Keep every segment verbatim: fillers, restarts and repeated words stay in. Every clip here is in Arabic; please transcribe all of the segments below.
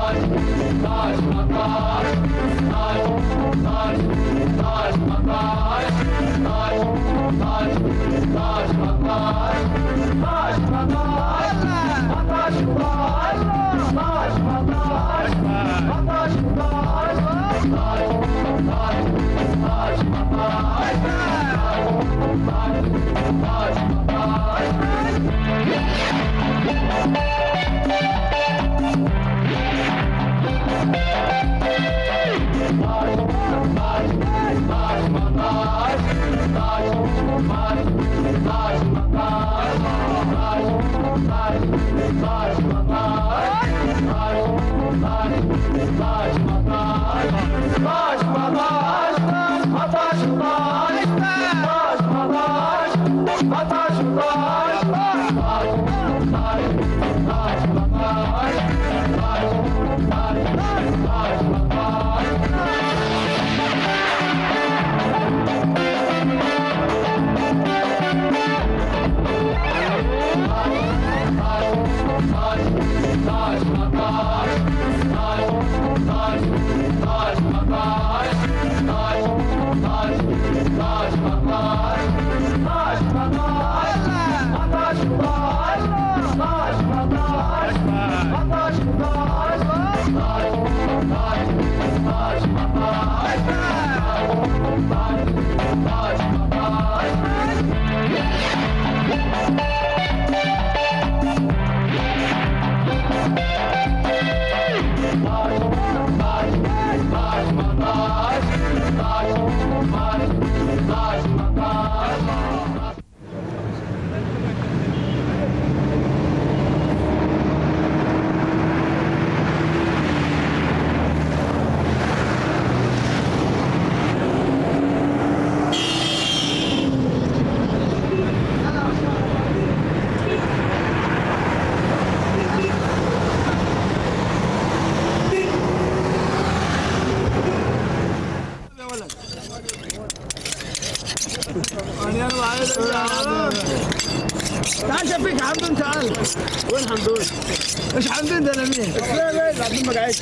تعال شفيك حمدون تعال. وين حمدون؟ ايش حمدون ده لمين؟ لا لا حمدون ما قاعدش.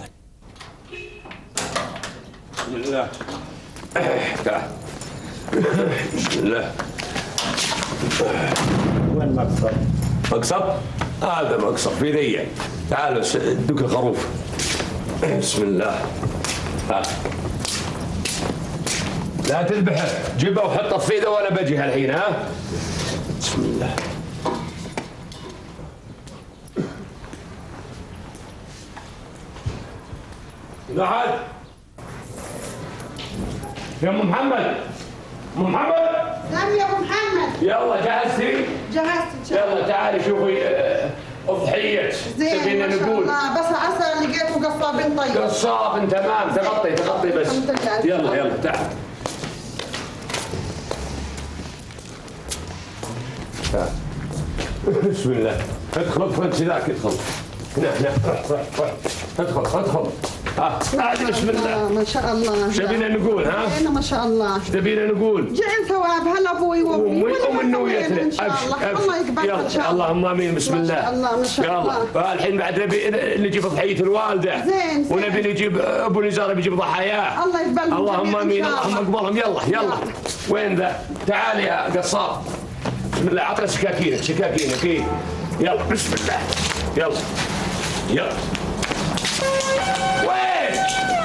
بسم الله. تعال. بسم الله. وين مقصب؟ مقصب؟ هذا مقصب في ذي. تعال ادوك الخروف. بسم الله. ها. لا تذبحه، جيبه وحطه في ذا وانا بجي هالحين ها؟ بسم الله. بعد يا ام محمد. ام محمد. نعم يا ابو محمد. يلا جهزتي؟ جهزت ان شاء الله. يلا تعالي شوفي اضحية. زين تبينا ما شاء نقول. الله، بس عسى لقيته قصاب طيب. قصاب تمام، تغطي تغطي بس. يلا يلا تعال. تعال. بسم الله. ادخل ادخل ذاك ادخل. هنا هنا روح روح روح. ادخل ادخل. ها هذه بسم الله. ما شاء الله. ايش تبينا نقول ها؟ انا ما شاء الله. ايش تبينا نقول؟ جعل ثواب هلا ابوي وامي ومن نويتنا ان شاء الله. الله يقبلها ان شاء الله. اللهم امين بسم الله. ما شاء الله ما شاء الله. يلا الحين بعد نبي نجيب ضحيه الوالده. زين زين. ونبي نجيب ابو نزار بيجيب ضحاياه. الله يقبلهم. اللهم امين اللهم اقبلهم. يلا يلا. وين ذا؟ تعال يا قصاب. بسم الله عطنا سكاكينك سكاكينك ايه. يلا بسم الله. يلا يلا. وين؟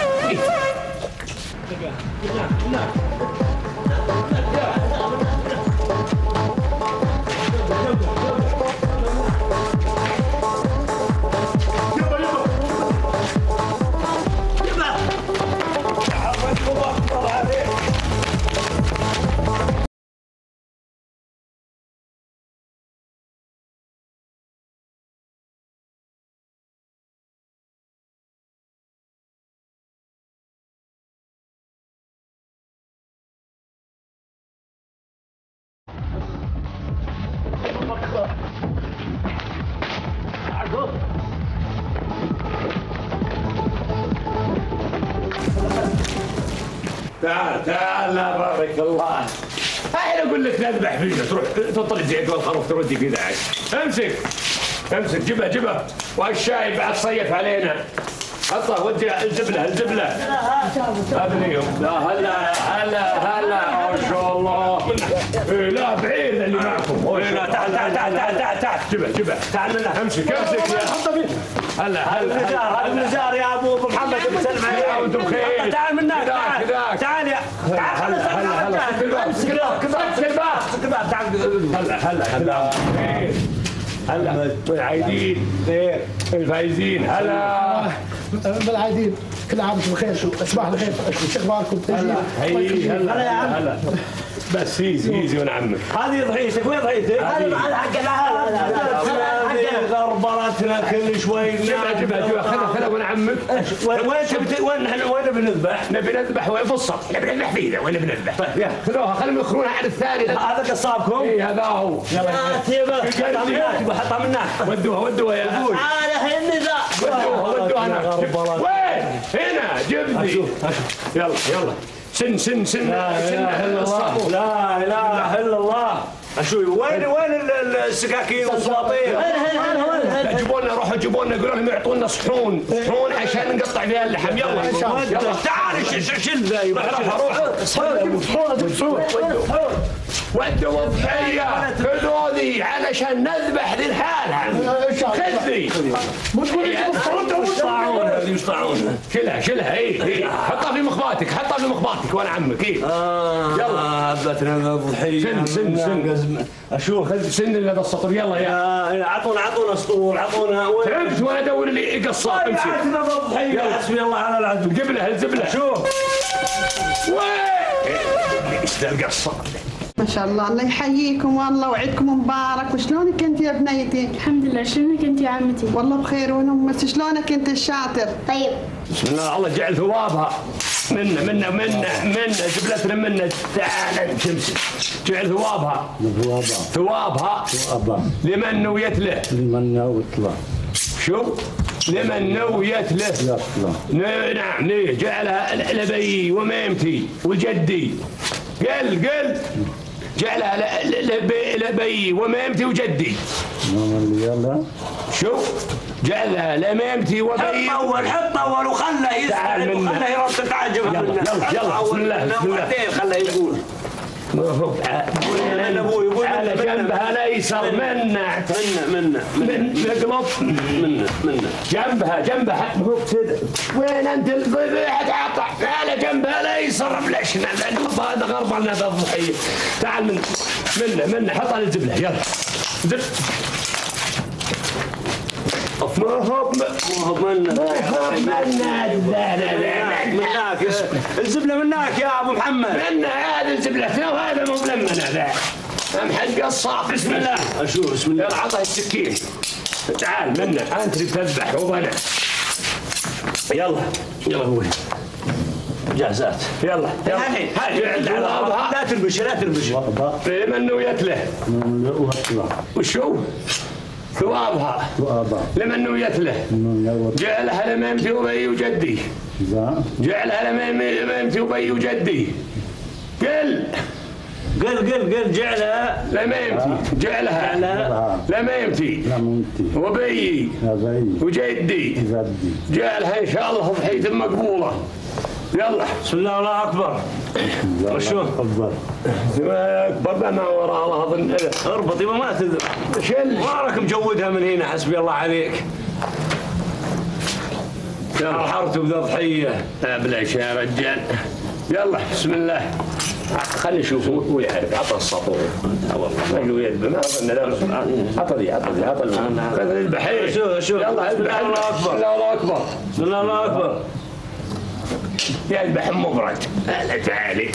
تعال تعال لا بارك الله. الحين اقول لك نذبح فينا تروح تطلع زي الخروف تردي في ذاك. امسك امسك جبها جبها، والشاي بعد صيف علينا. حطه ودي الزبله الزبله. هذا اليوم. لا هلا هلا هلا ما شاء الله. إيه لا بعيد اللي معكم. إيه لا تعال تعال تعال تعال تعال تعال جبها جبها. تعال منها. امسك امسك يا حطه فيه. هلا هلا النزار هذا النزار يا ابو ابو محمد بسلم عليك. وانتم بخير. تعال من هناك تعال تعال يا تعال هلا هلا امسك الباب امسك الباب امسك الباب تعال. هلا هلا هلا هلا العايدين خير الفايزين هلا بالعايدين كل عام وانتم بخير. شو صباح الخير شو اخباركم؟ هلا هلا يا عم. هلا بس ايزي ايزي من عمك. هذه ضحيتك وين ضحيتك؟ هذه حق هذه غربلتنا كل شوي. جبها جبها جبها خذها خذها من عمك. وين تبي وين احنا وين بنذبح؟ نبي نذبح وين في الصف نبي نذبح فيه وين نبي نذبح. خذوها خليهم يخرونها على الثاني. هذا قصابكم؟ اي هذا هو. يلا تيبه حطها من هناك حطها من هناك. ودوها ودوها يا ابوي. تعال هي النزار. ودوها ودوها هناك. وين؟ هنا جبني. يلا يلا سن سن سن لا اله الا الله لا اله الا الله. اشوي وين وين السكاكين والسواطير؟ لا جيبوا لنا روحوا جيبوا لنا قولوا لهم يعطونا صحون صحون عشان نقطع فيها اللحم. يلا يلا تعال شيل ذا روح روح ودوا الضحيه خذوني علشان نذبح ذي الحالة. خذني مو تقول لي يصطعون يصطعون. شلها شلها اي اي حطها في مخباتك حطها في مخباتك وانا عمك اي. يلا هبتنا الضحيه. سن سن سن اشوف خذ سن هذا السطر. يلا يا اعطونا اعطونا اسطول اعطونا تعبت وانا ادور لي قصاب. امشي يلا حسبي الله على العدو. الجبله الزبله شوف وين ايش ذا القصاب. ما شاء الله الله يحييكم والله وعيدكم مبارك. وشلونك انت يا بنيتي؟ الحمد لله. شلونك انت يا عمتي؟ والله بخير ونمس. شلونك انت الشاطر؟ طيب بسم الله الله جعل ثوابها منا منا منا منا جبلتنا منا. تعال تمسك جعل ثوابها ثوابها ثوابها لمن نويت له لمن نويت له. شو لمن نويت له نعم ليه جعلها لبي وميمتي وجدي. قل قل جعلها لبي, لبي وميمتي وجدي. يلا شوف جعلها لميمتي وبي. حط اول حط اول وخله يسال وخله يرد تعجب. يلا يلا يلا بسم الله بسم الله. خله يقول انا ابوي يقول على جنبها الايسر منا منا منا من اقلب منا منا جنبها جنبها وين انت الذبيحه تعطى على جنبها الايسر. بلاش هذا غربنا هذا الضحيه. تعال من منا منا حطها للزبله. يلا زب ما هو ما هو منا ما هو منا مناك الزبله مناك يا ابو محمد. منا هذا الزبله وهذا مو ملمن هذا. امحد قصاب. بسم الله اشوف بسم الله. يلا عطها السكين. تعال منا انت اللي تذبح وبنا. يلا يلا ابوي جاهزات. يلا يلا هاي لا تربش لا تربش. لمن نويت له وشو ثوابها لمن نويت له جعلها لميمتي وبي وجدي. جعلها لميمتي وبي وجدي. قل قل قل قل جعلها لميمتي جعلها لميمتي وبي وجدي. جعلها ان شاء الله ضحية مقبولة. يلا بسم الله الله اكبر. شو اكبر اكبر ما وراء الله اظن. اربطي ما تذبح. شل ما راك مجودها من هنا. حسبي الله عليك. حرت بذا ضحيه. بلاش يا رجال. يلا بسم الله خلي نشوف هو يعرف. عطى السطور والله ما له يد ما اظن لا. عطى لي عطى لي عطى لي اذبح. شوف شوف يلا اذبح. الله اكبر الله اكبر. بسم الله الله اكبر. يذبح مبرد. هلا تعالي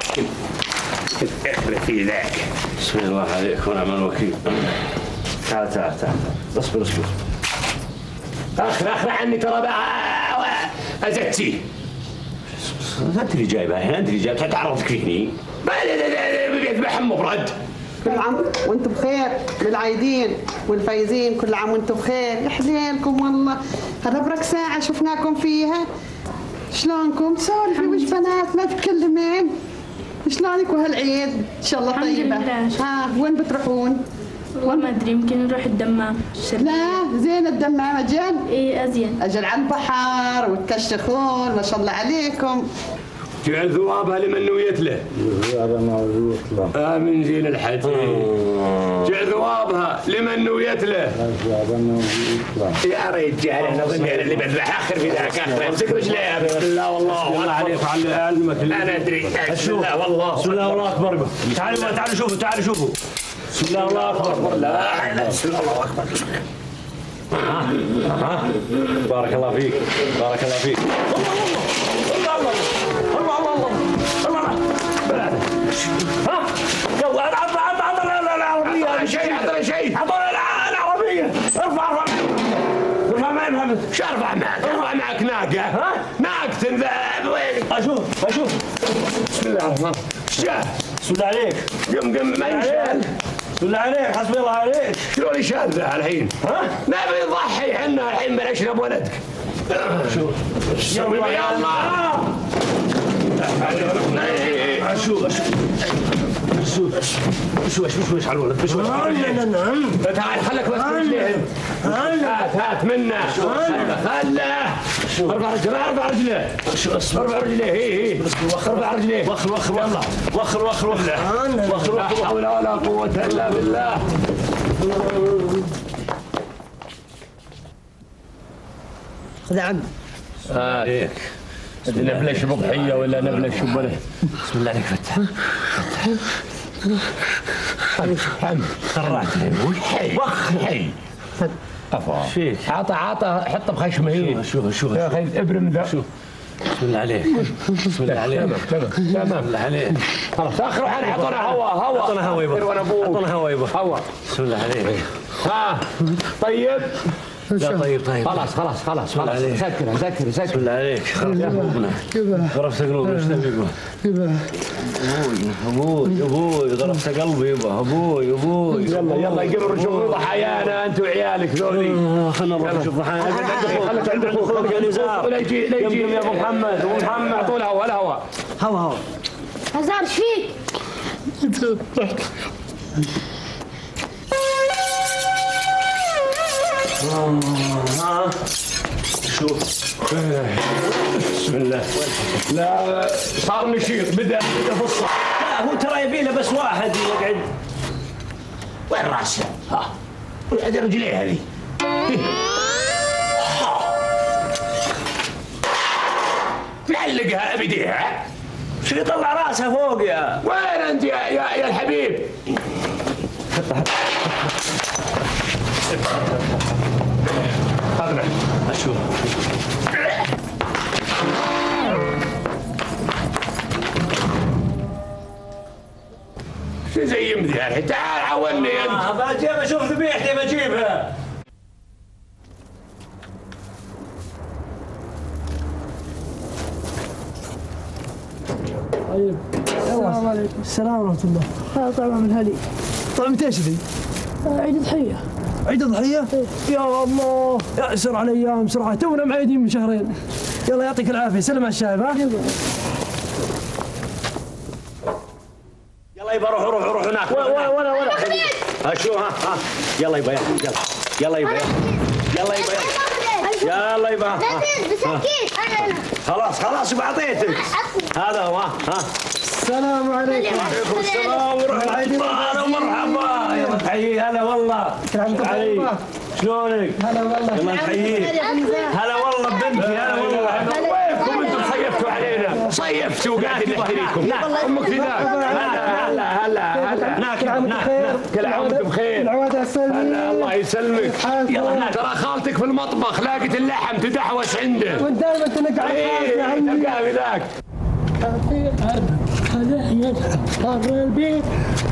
اخرب في ذاك. بسم الله عليك ونعم الوكيل. تعال تعال تعال اصبر اصبر. اخر اخر عني ترى بقى ازتيه. انت اللي جايبها هنا انت اللي جايبها تعرضك فيني. بيذبح مبرد. كل عام وانتم بخير بالعايدين والفايزين. كل عام وانتم بخير. يحليلكم والله. هذا برك ساعة شفناكم فيها. شلونكم؟ سولفي وش بنات ما تتكلمين. شلونك وهالعيد؟ ان شاء الله طيبة. ها وين بتروحون؟ والله ما ادري يمكن نروح الدمام. لا زين الدمام أجل. ايه ازين. أجل على البحر وتكشخون ما شاء الله عليكم. جعل ثوابها لمن نويت له. هذا ما يطلع. آمين زين الحج. جعل ثوابها لمن نويت له. هذا ما يطلع. يا رجال انا اظن انا اللي بذبح اخر في ذاك اخر امسك رجليها بسم الله والله الله عليك وعلى علمك. انا ادري بسم الله والله بسم الله والله اكبر. تعالوا تعالوا شوفوا تعالوا شوفوا. بسم الله والله اكبر. لا لا بسم الله الله اكبر. ها ها بارك الله فيك بارك الله فيك. الله الله الله الله الله الله الله. ها يلا عط عط عط العربيه. شيء عطنا شيء عطونا العربيه. ارفع ارفع ارفع معي محمد. شو ارفع معك؟ ارفع معك ناقه. ها؟ ناقه تنذاب وين؟ اشوف اشوف. بسم الله الرحمن الرحيم. بسم الله عليك. قم قم ما يشال. بسم الله عليك حسبي الله عليك. شلون يشال ذا الحين؟ ها؟ نبي نضحي احنا الحين بنشرب ولدك. شوف يلا يلا. اشوف اشوف شوف شو شو شو على الولد شو نعم تعال خلك بس رجليه هات هات منه خله ارفع رجله ارفع رجله ارفع رجليه هي هي ارفع رجليه وخر وخر يلا وخر وخر وخر وخر لا حول ولا قوة الا بالله. خذ عم عليك نبلش بضحية ولا نبلش بوله. بسم الله عليك فتح حم خرعتني حي وخ حي افا فيك عطى عطى حطه بخشمه هي شوف شوف يا اخي ابرم ذا شوف بسم الله عليك بسم الله عليك تمام تمام بسم الله عليك خلاص اخر حين اعطونا هواء هواء اعطونا هواء يبا اعطونا هواء يبا هواء بسم الله عليك. ها طيب لا طيب طيب خلاص خلاص خلاص خلاص سكر سكر سكر بسم الله عليك خرفت قلوبنا غرفت قلوبنا ايش تبي يقول؟ ابوي ابوي غرفت قلبي يبا ابوي ابوي يلا يلا يقرروا شوفوا ضحايانا انت وعيالك ذولي. خلنا نروح نشوف ضحايانا. خلك عند اخوك يا نزار لا يجي لا يجي يا ابو محمد ابو محمد اعطوا له هواء الهواء هوا هوا هزار ايش فيك؟ ها شوف بسم الله. لا صار نشيط بدا بدا فصه. لا هو ترى يبي له بس واحد يقعد. وين راسه؟ ها وين رجليه هذه؟ معلقها بيديها. شو يطلع راسه فوق يا وين انت يا يا, يا الحبيب؟ هذا اشوف شو زي يمدي الحين تعال عاوني انت. بجيب اشوف ذبيحتي بجيبها. طيب السلام عليكم. السلام ورحمة الله. هذا طبعا من هلي. طيب متى ايش ذي؟ عيد ضحية. عيد الضحية؟ يا الله يا اسرع الايام بسرعة تونا معيدين من شهرين. يلا يعطيك العافية سلم على الشايب ها؟ يلا يبا روح روح روح هناك ولا ولا ولا اشوف ها ها يلا يبا يلا يلا يبا يلا يبا يلا يلا يبا خلاص خلاص يبا اعطيتك هذا هو ها السلام عليكم. وعليكم السلام ورحمة الله ومرحبا يا تحيي هلا والله علي شلونك؟ هلا والله. يلا نحييك هلا والله ببنتي هلا والله وينكم انتم صيفتوا علينا؟ صيفتوا قاعدين نحكي لكم. لا امك في ذاك. هلا هلا هلا هلا هناك كل عام وانت بخير. كل عام وانت بخير. العواد على السلامة. هلا الله يسلمك. يلا هناك ترى خالتك في المطبخ لاقت اللحم تدحوس عنده. وانت دائما تنقع ايه تلقاه في ذاك. في أرض خلاه يلعب برا البيت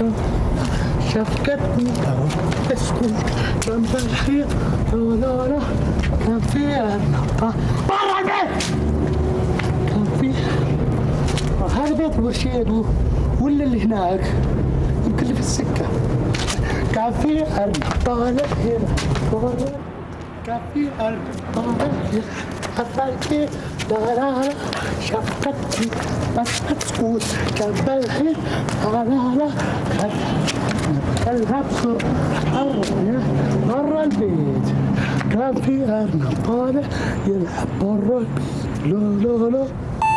شفقتني اسكت جنب الحيط ولولا كان في أرض برا البيت كان في هذا بيت مرشيد ولا اللي هناك يمكن اللي في السكة كان في أرض طالع هنا برا كان في أرض طالع هنا البيت لا لا لا شقتي بس تسكت جنب الحيط لا لا لا كلها بسرعة برا البيت كان في أرنب طالع يلعب برا البيت لا لا لا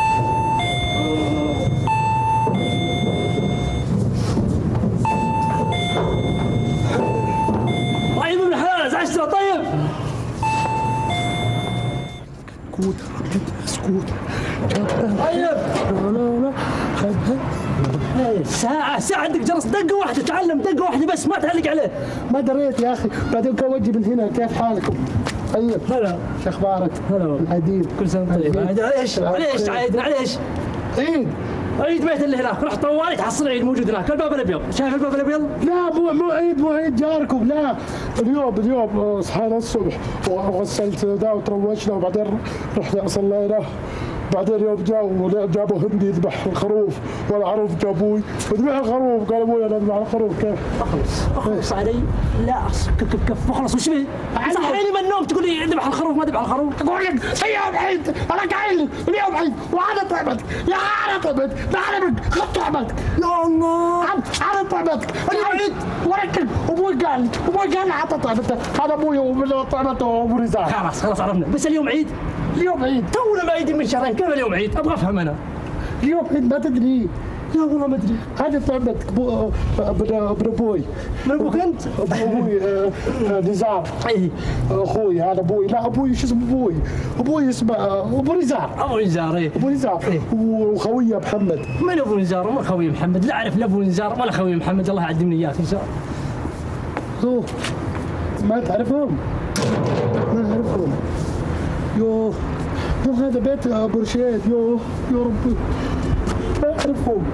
طيب ابن الحلال ازعجتنا طيب سكوت سكوت طيب لا لا لا خذها ساعة ساعة عندك جرس دقة واحدة تعلم دقة واحدة بس ما تعلق عليه ما دريت يا اخي بعدين كان وجهي من هنا كيف حالكم؟ طيب هلا شو اخبارك؟ هلا العيدين كل سنة وانت طيب معليش معليش عايدنا معليش عيد عيد بيت اللي هناك رحت طوالي تحصل عيد موجود هناك الباب الابيض شايف الباب الابيض؟ لا مو مو عيد مو عيد جاركم لا اليوم اليوم صحينا الصبح وغسلت ذا وتروشنا وبعدين رحنا صلينا بعدين يوم جاوا جابوا هندي يذبح الخروف والعروف جابوي وذبح الخروف قال ابوي انا اذبح الخروف كيف؟ اخلص اخلص علي لا كف كف كف اخلص وش بيه؟ صحيني من النوم تقول لي ذبح الخروف ما ذبح الخروف اقول لك اليوم عيد انا قايل لك اليوم عيد وانا طعمتك يا انا طعمت ما علمك خذ طعمتك يا الله انا طعمتك اليوم عيد ولكن ابوي قال ابوي قال لي حتى طعمته هذا ابوي وطعمته وابو رزاق خلاص خلاص عرفنا بس اليوم عيد اليوم عيد تونا ما عيد من شهرين كيف اليوم عيد ابغى افهم انا اليوم عيد ما تدري لا والله ما ادري هذه طعمتك ابو ابن ابوي من ابوك انت؟ ابوي نزار اي اخوي هذا ابوي لا ابوي شو اسمه ابوي ابوي اسمه ابو نزار ابو نزار ايه ابو نزار وخويه محمد من ابو نزار وما خوي محمد لا اعرف لا ابو نزار ولا خوي محمد الله يعلمني اياك ان شاء الله اوه ما تعرفهم؟ ما اعرفهم يوه يوه هذا بيت ابو رشيد يوه يا ربي ما اعرفهم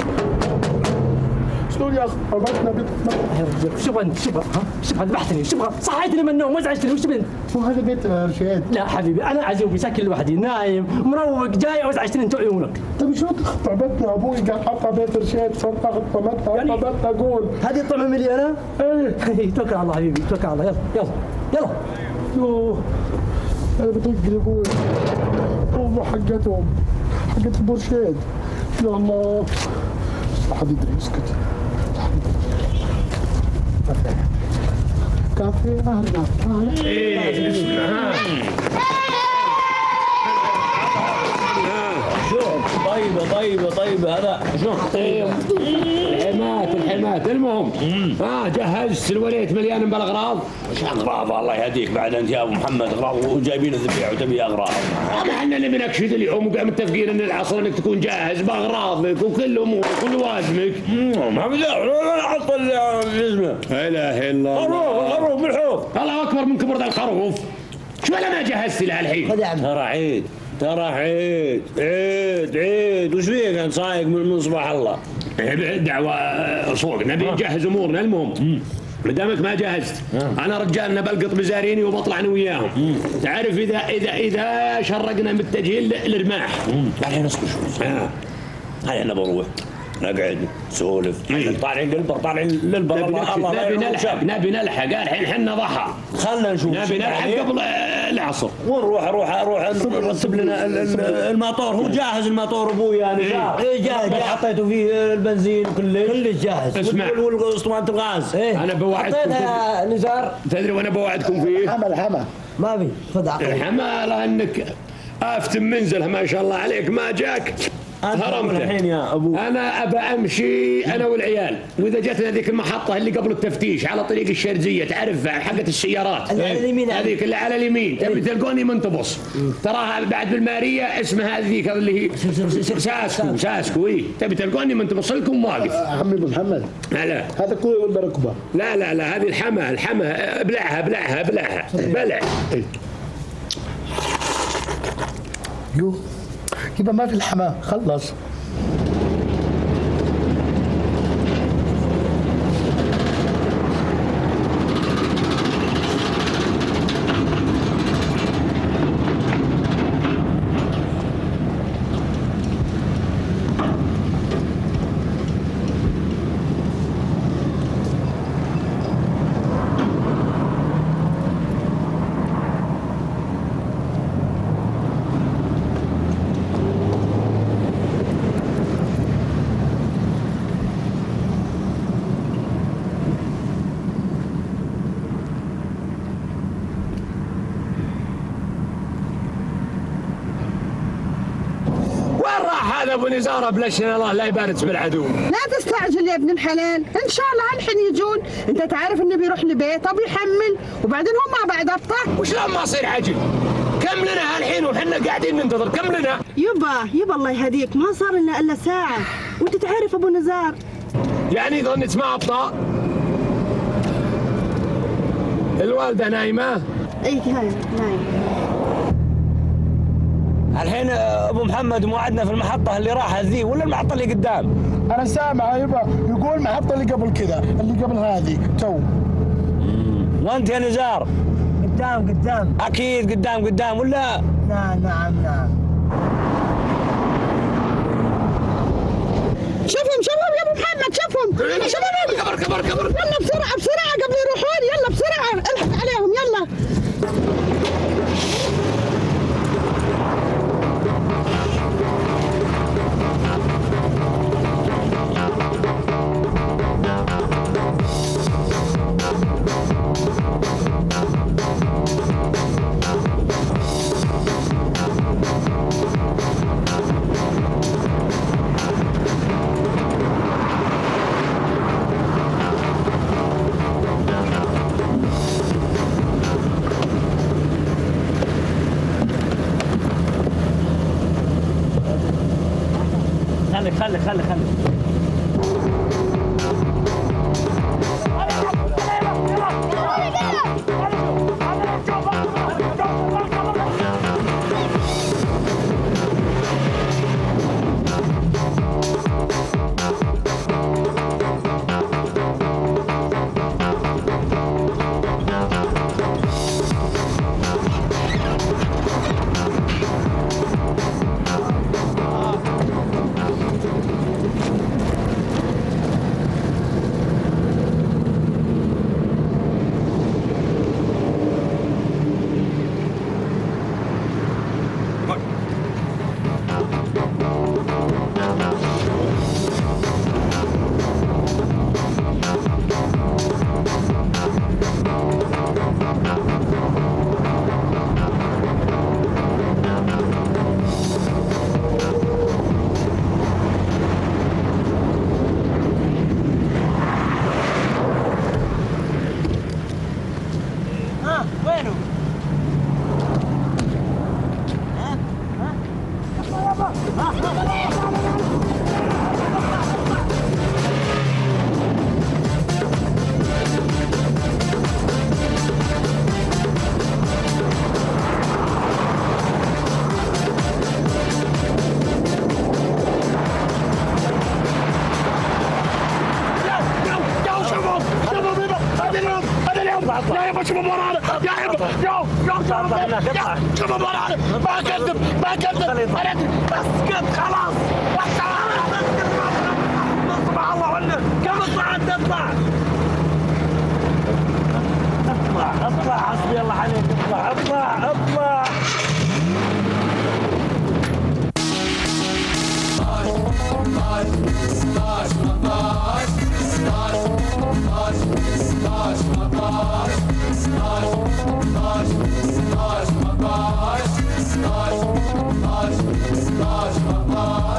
شلون يا اخي ربطنا بيت يا رجال شو انت شو ها شو ذبحتني شو صحيتني من النوم وازعجتني وش بنت؟ مو هذا بيت رشيد لا حبيبي انا عزوبي ساكن لوحدي نايم مروق جاي وازعجتني انت عيونك طيب شو طعمتنا ابوي قال حطها بيت رشيد صرت اخذ طعمتها يعني طعمتها اقول هذه الطعمه ملي انا؟ ايه توكل على الله حبيبي توكل على الله يلا يلا يلا يوه انا بدق لابوي امه حقتهم حقت ابو رشيد يا الله لا حد يدري اسكت كافي اهلا ايه اسمع طيبه طيبه طيبه هذا شلون طيب الحمات الحمات المهم ها جهزت الوليت مليان بالاغراض وش اغراض الله يهديك بعد انت يا ابو محمد اغراض وجايبين الذبيح وتبي اغراض احنا نبي نكشف اليوم ومتفقين ان العصر انك تكون جاهز باغراضك وكل امورك وكل لوازمك ما بدأ لا حط الجزمه لا اله الا خروف خروف بالحوض الله اكبر من كبر ذا الخروف شو انا ما جهزت لها الحين ترى عيد ترى عيد عيد عيد وش فيك انت صايق من صباح الله دعوة صوق نبي نجهز امورنا المهم ما دامك ما جهزت انا رجالنا بلقط بزاريني وبطلع انا وياهم تعرف اذا اذا اذا شرقنا متجهين للرماح الحين اسكت شوي الحين بروح نقعد نسولف طالعين للبر طالعين للبر نبي نلحق نبي نلحق الحين حنا ضحى خلنا نشوف نبي نلحق قبل العصر ونروح اروح اروح نرتب لنا الماطور هو جاهز الماطور ابوي يا نزار ايه جاهز حطيته فيه البنزين كله كله جاهز اسمع والاسطوانه الغاز ايه انا بوعدكم حطيتها يا نزار تدري وانا بوعدكم فيه حمل حمل ما في خذ عقل الحمالة انك افتم منزلها ما شاء الله عليك ما جاك هرمت الحين يا ابو انا ابى امشي انا والعيال واذا جتنا ذيك المحطه اللي قبل التفتيش على طريق الشرزيه تعرفها حقت السيارات اللي على اليمين هذيك اللي على اليمين تبي تلقوني منتبص تراها بعد بالماريه اسمها هذيك اللي هي ساسكو ساسكو اي تبي تلقوني منتبص لكم واقف عمي ابو محمد لا هذا كوي ولا ركبه؟ لا لا لا هذه الحما الحما ابلعها ابلعها ابلعها بلع يو يبقى ما في الحمام خلص هذا ابو نزار بلشنا الله لا يبارك بالعدو. لا تستعجل يا ابن الحلال، ان شاء الله الحين يجون، انت تعرف انه بيروح لبيته بيحمل وبعدين هم مع بعض ابطال. وشلون ما يصير عجل؟ كم لنا هالحين وحنا قاعدين ننتظر، كم لنا؟ يبا يبا الله يهديك ما صار لنا الا ساعة، وانت تعرف ابو نزار. يعني ظنت ما ابطال؟ الوالدة نايمة؟ اي هاي نايم. الحين ابو محمد موعدنا في المحطة اللي راحت ذي ولا المحطة اللي قدام؟ انا سامع يبا يقول المحطة اللي قبل كذا، اللي قبل هذه تو. وانت يا نزار؟ قدام قدام. اكيد قدام قدام ولا؟ نعم نعم نعم. شوفهم شوفهم يا ابو محمد شوفهم شوفهم. كبر كبر كبر. يلا بسرعة بسرعة قبل يروحون، يلا بسرعة الحق عليهم يلا. خليك خليك خليك خليك. يا يبا شوفوا ورانا يا يبا يو يو شوفوا ورانا ما اكذب ما اكذب انا ادري بس كذب خلاص سبحان الله ولا كم طلعت تطلع اطلع اطلع حسبي الله عليك اطلع اطلع اطلع Stars, stars, stars, stars, stars, stars, stars, stars,